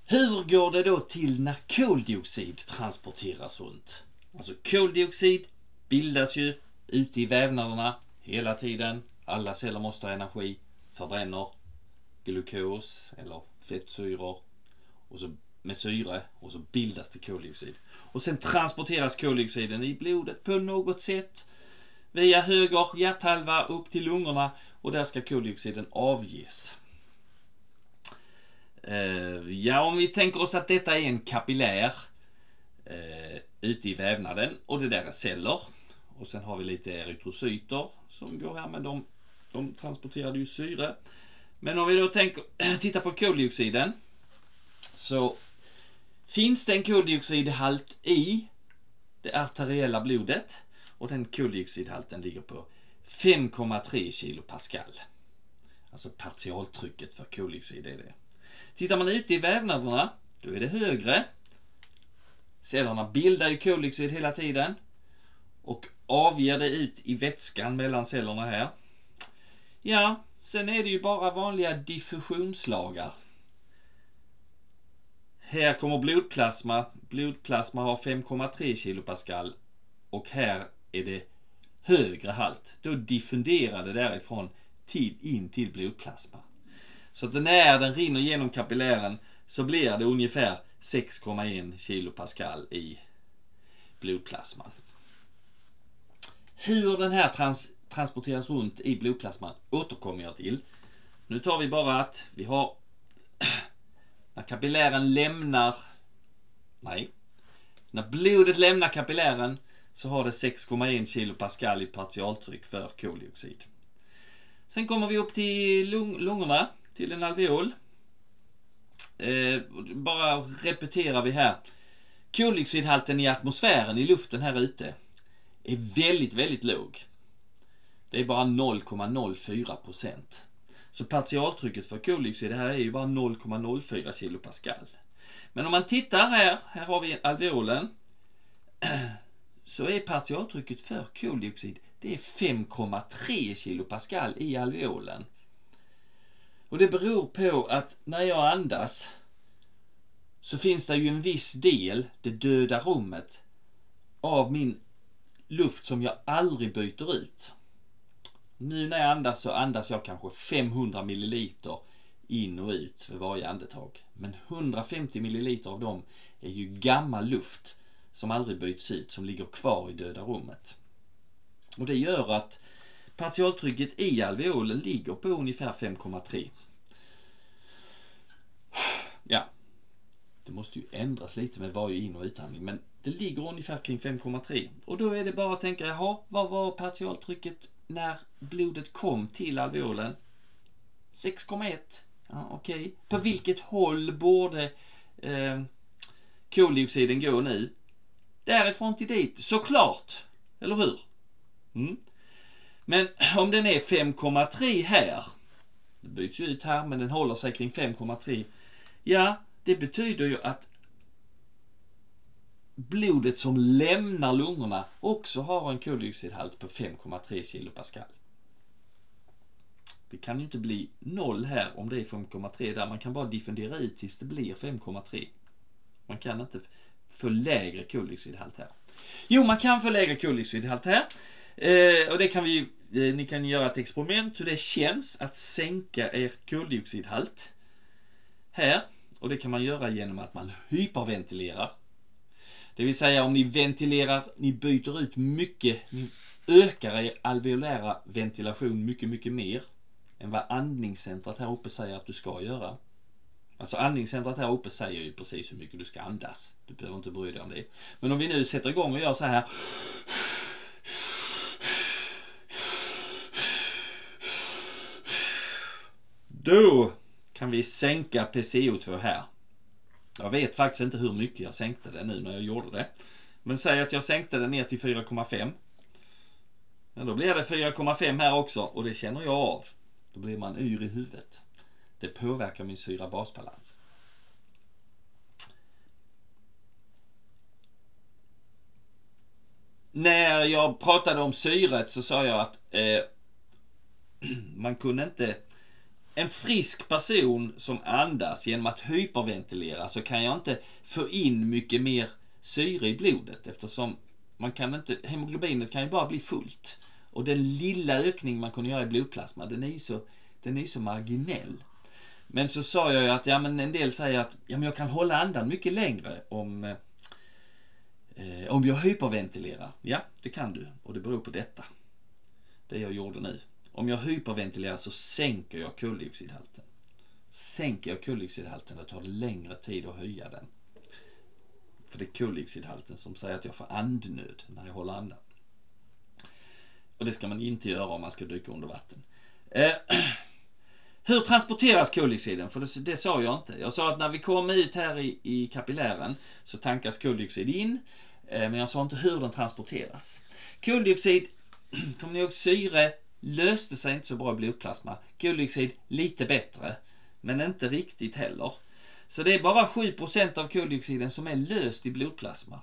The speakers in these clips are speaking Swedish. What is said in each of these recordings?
Hur går det då till när koldioxid transporteras runt? Alltså koldioxid bildas ju ute i vävnaderna hela tiden. Alla celler måste ha energi, förbränner glukos eller fettsyror och så med syre och så bildas det koldioxid. Och sen transporteras koldioxiden i blodet på något sätt via höger hjärthalva upp till lungorna och där ska koldioxiden avges. Ja, om vi tänker oss att detta är en kapillär ute i vävnaden och det där är celler och sen har vi lite erytrocyter som går här, men de transporterar ju syre. Men om vi då tittar på koldioxiden så finns det en koldioxidhalt i det arteriella blodet och den koldioxidhalten ligger på 5,3 kilopascal. Alltså partialtrycket för koldioxid är det. Tittar man ute i vävnaderna, då är det högre. Cellerna bildar ju koldioxid hela tiden och avger det ut i vätskan mellan cellerna här. Ja, sen är det ju bara vanliga diffusionslagar. Här kommer blodplasma. Blodplasma har 5,3 kilopascal och här är det högre halt. Då diffunderar det därifrån in till blodplasma. Så att när den rinner genom kapillären så blir det ungefär 6,1 kilopascal i blodplasman. Hur den här transporteras runt i blodplasman återkommer jag till. Nu tar vi bara att vi har när kapillären när blodet lämnar kapillären så har det 6,1 kilopascal i partialtryck för koldioxid. Sen kommer vi upp till lungorna, till en alveol. Bara repeterar vi här. Koldioxidhalten i atmosfären, i luften här ute, är väldigt, väldigt låg. Det är bara 0,04%. Så partialtrycket för koldioxid här är ju bara 0,04 kilopascal. Men om man tittar här har vi alveolen, så är partialtrycket för koldioxid, det är 5,3 kilopascal i alveolen. Och det beror på att när jag andas så finns det ju en viss del, det döda rummet, av min luft som jag aldrig byter ut. Nu när jag andas så andas jag kanske 500 milliliter in och ut för varje andetag. Men 150 milliliter av dem är ju gammal luft som aldrig byts ut, som ligger kvar i döda rummet. Och det gör att partialtrycket i alveolen ligger på ungefär 5,3. Ja, det måste ju ändras lite med varje in- och utandning, men det ligger ungefär kring 5,3. Och då är det bara att tänka, jaha, vad var partialtrycket när blodet kom till alveolen? 6,1. Ja, okej. På vilket håll borde koldioxiden gå nu? Därifrån till dit, såklart. Eller hur? Men om den är 5,3 här, det byts ju ut här, men den håller sig kring 5,3. Ja, det betyder ju att blodet som lämnar lungorna också har en koldioxidhalt på 5,3 kilopascal. Det kan ju inte bli 0 här om det är 5,3 där. Man kan bara diffundera ut tills det blir 5,3. Man kan inte få lägre koldioxidhalt här. Jo, man kan få lägre koldioxidhalt här. Och det kan ni kan göra ett experiment hur det känns att sänka er koldioxidhalt här. Och det kan man göra genom att man hyperventilerar. Det vill säga om ni ventilerar, ni byter ut mycket, ni ökar er alveolära ventilation mycket, mycket mer än vad andningscentrat här uppe säger att du ska göra. Alltså andningscentrat här uppe säger ju precis hur mycket du ska andas. Du behöver inte bry dig om det. Men om vi nu sätter igång och gör så här. Då kan vi sänka PCO2 här. Jag vet faktiskt inte hur mycket jag sänkte det nu när jag gjorde det. Men säg att jag sänkte det ner till 4,5. Men då blir det 4,5 här också och det känner jag av. Då blir man yr i huvudet. Det påverkar min syra-basbalans. När jag pratade om syret så sa jag att man kunde inte en frisk person som andas genom att hyperventilera, så kan jag inte få in mycket mer syre i blodet, eftersom hemoglobinet kan ju bara bli fullt. Och den lilla ökning man kunde göra i blodplasma, den är så marginell. Men så sa jag ju att en del säger att jag kan hålla andan mycket längre om jag hyperventilerar. Ja, det kan du, och det beror på detta. Det jag gjorde nu. Om jag hyperventilerar så sänker jag koldioxidhalten. Då tar det längre tid att höja den. För det är koldioxidhalten som säger att jag får andnöd när jag håller andan. Och det ska man inte göra om man ska dyka under vatten. Hur transporteras koldioxiden? För det sa jag inte. Jag sa att när vi kommer ut här i kapillären så tankas koldioxid in. Men jag sa inte hur den transporteras. Koldioxid, kommer ni ihåg, syre löste sig inte så bra i blodplasma. Koldioxid lite bättre, men inte riktigt heller. Så det är bara 7% av koldioxiden som är löst i blodplasma.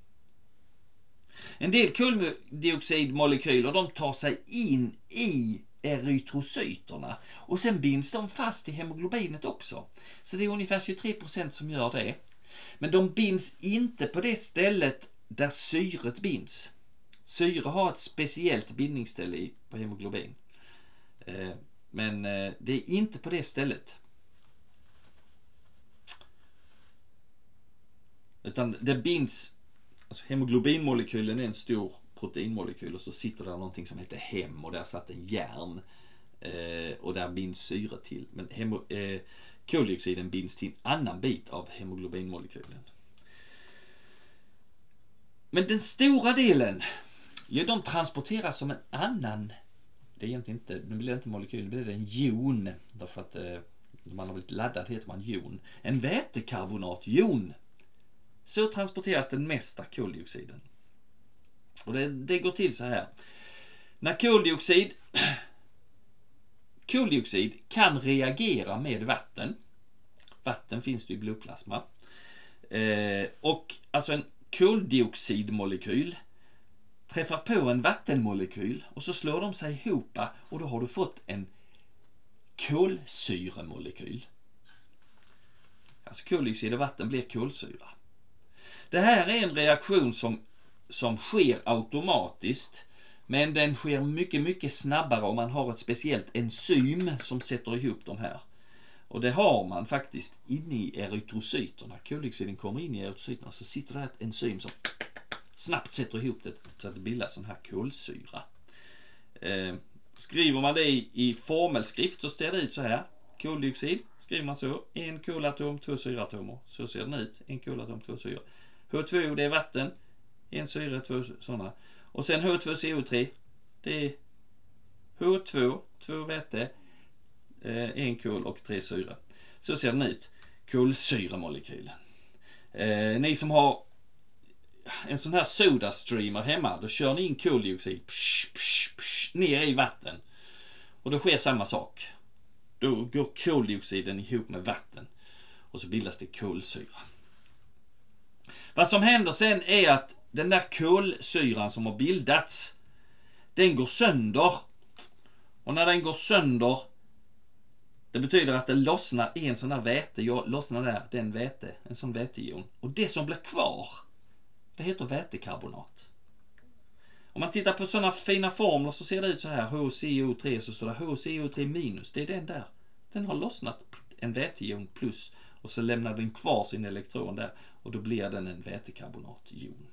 En del koldioxidmolekyler, de tar sig in i erytrocyterna och sen binds de fast i hemoglobinet också. Så det är ungefär 23% som gör det. Men de binds inte på det stället där syret binds. Syre har ett speciellt bindningsställe på hemoglobin. Men det är inte på det stället. Utan det binds, alltså hemoglobinmolekylen är en stor proteinmolekyl och så sitter där någonting som heter hem och där satt en järn och där binds syre till. Men koldioxiden binds till en annan bit av hemoglobinmolekylen. Men den stora delen, de transporteras som en annan, det är egentligen inte, nu blir det inte molekyl, nu blir det en jon, därför att man har blivit laddad heter man jon. En vätekarbonatjon. Så transporteras den mesta koldioxiden. Och det går till så här. När koldioxid kan reagera med vatten. Vatten finns det i blodplasma. Och alltså en koldioxidmolekyl träffar på en vattenmolekyl och så slår de sig ihop och då har du fått en kolsyremolekyl. Alltså koldioxid och vatten blir kolsyra. Det här är en reaktion som sker automatiskt, men den sker mycket, mycket snabbare om man har ett speciellt enzym som sätter ihop de här. Och det har man faktiskt inne i erytrocyterna. Koldioxiden kommer in i erytrocyterna, så sitter det ett enzym som snabbt sätter ihop det så att det bildas sån här kolsyra. Skriver man det i formelskrift så ser det ut så här. Koldioxid skriver man så. En kolatom, 2 syreatomer. Så ser den ut. En kolatom, 2 syre. H2 det är vatten. En syre, 2 sådana. Och sen H2CO3. Det är H2, 2 väte, 1 kol och 3 syre. Så ser den ut. Kolsyremolekylen. Ni som har en sån här sodastreamer hemma, då kör ni in koldioxid ner i vatten. Och då sker samma sak. Då går koldioxiden ihop med vatten. Och så bildas det kolsyra. Vad som händer sen är att den där kolsyran som har bildats, den går sönder. Och när den går sönder, det betyder att det lossnar en sån där väte. Jag lossnar där, den väte, en sån väteion. Och det som blir kvar, det heter vätekarbonat. Om man tittar på sådana fina formler så ser det ut så här. HCO3, så står det HCO3 minus. Det är den där. Den har lossnat en väteion plus. Och så lämnar den kvar sin elektron där. Och då blir den en vätekarbonatjon.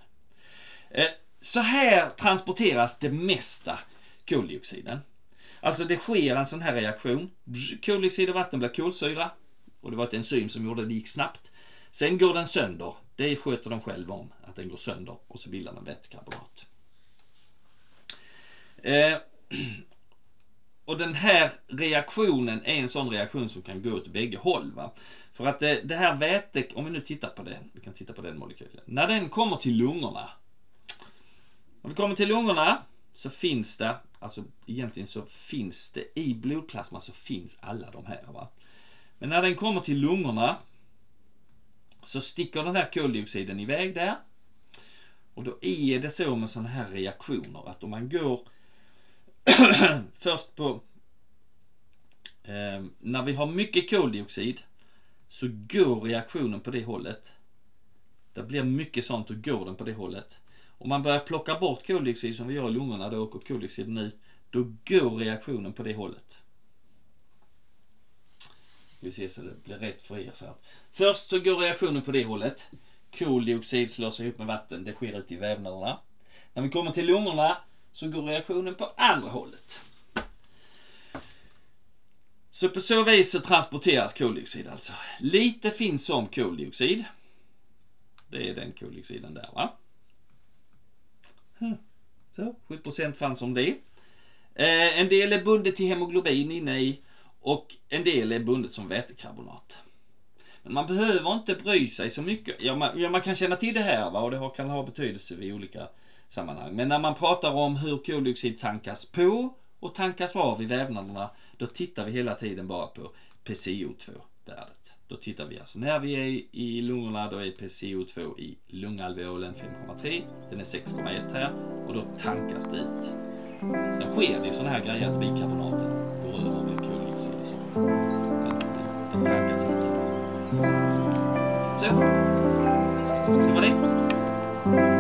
Så här transporteras det mesta koldioxiden. Alltså det sker en sån här reaktion. Koldioxid och vatten blir kolsyra. Och det var ett enzym som gjorde det gick snabbt. Sen går den sönder. Det sköter de själva om. Att den går sönder. Och så bildar den vätekarbonat. Och den här reaktionen är en sån reaktion som kan gå åt bägge håll. Va? För att det här väte, om vi nu tittar på det. Vi kan titta på den molekylen. När den kommer till lungorna. Om vi kommer till lungorna så finns det, alltså egentligen så finns det i blodplasma så finns alla de här. Va? Men när den kommer till lungorna så sticker den här koldioxiden iväg där. Och då är det så med sådana här reaktioner att om man går först på När vi har mycket koldioxid så går reaktionen på det hållet. Det blir mycket sånt och går den på det hållet. Om man börjar plocka bort koldioxid som vi gör i lungorna, då åker koldioxiden ut. Då går reaktionen på det hållet. Vi ser så det blir rätt för er så här. Först så går reaktionen på det hållet. Koldioxid slår sig ihop med vatten. Det sker ute i vävnaderna. När vi kommer till lungorna så går reaktionen på andra hållet. Så på så vis så transporteras koldioxid alltså. Lite finns som koldioxid. Det är den koldioxiden där, va? Så, 7% fanns som det. En del är bundet till hemoglobin inne i och en del är bundet som vätekarbonat. Men man behöver inte bry sig så mycket. Ja, man kan känna till det här, va? Och det kan ha betydelse i olika sammanhang. Men när man pratar om hur koldioxid tankas på och tankas av i vävnaderna, då tittar vi hela tiden bara på PCO2-värdet. Då tittar vi alltså när vi är i lungorna, då är PCO2 i lungalveolen 5,3. Den är 6,1 här och då tankas det ut. Sen sker det ju sådana här grejer att bikarbonaten går över med koldioxid och så. Den tankas ut. Så, det var det.